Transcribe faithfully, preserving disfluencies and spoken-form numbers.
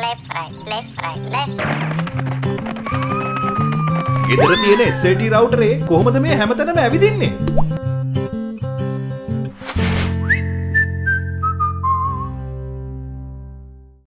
left right left right left. ගෙදර තියෙන S L T router එක කොහොමද මේ හැමතැනම ඇවිදින්නේ?